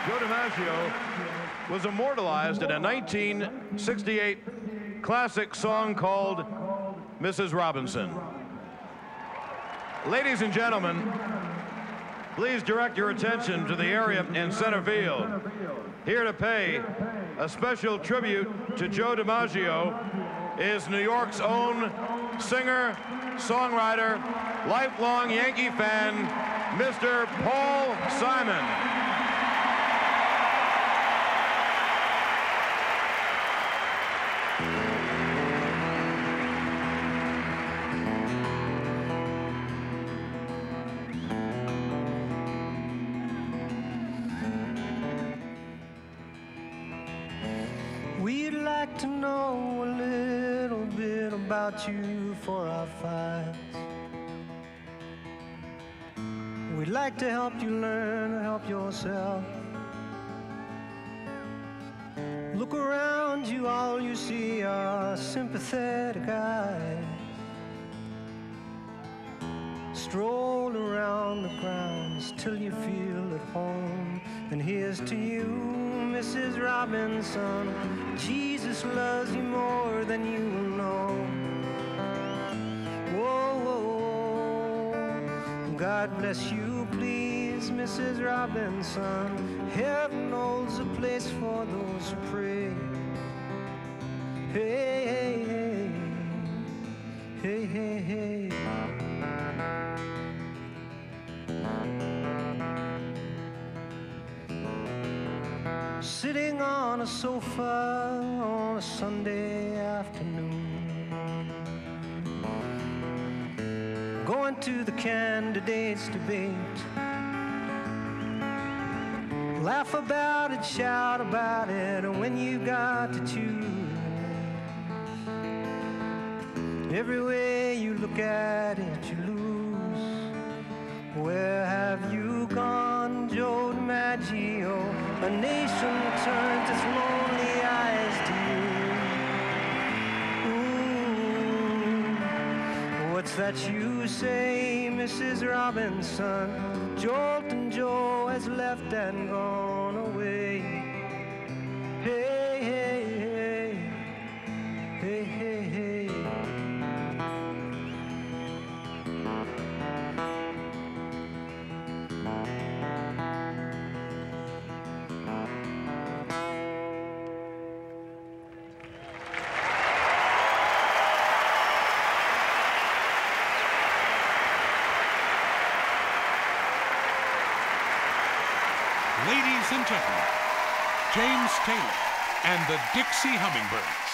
Joe DiMaggio was immortalized in a 1968 classic song called Mrs. Robinson. Ladies and gentlemen, please direct your attention to the area in center field. Here to pay a special tribute to Joe DiMaggio is New York's own singer, songwriter, lifelong Yankee fan, Mr. Paul Simon. We'd like to know a little bit about you for our files. We'd like to help you learn to help yourself. Look around you, all you see are sympathetic eyes. Stroll around the grounds till you feel at home. And here's to you, Mrs. Robinson. Jesus loves you more than you will know. Whoa, whoa, whoa. God bless you, please, Mrs. Robinson. Heaven holds a place for those who pray. Hey, hey, hey, hey, hey, hey. Sitting on a sofa on a Sunday afternoon, going to the candidates' debate. Laugh about it, shout about it, and when you got to choose, every way you look at it, you lose. Where have you gone, Joe DiMaggio? A nation turns its lonely eyes to you. Ooh, what's that you say, Mrs. Robinson? Joltin' Joe has left and gone away. Hey, hey, hey, hey, hey, hey. Ladies and gentlemen, James Taylor and the Dixie Hummingbirds.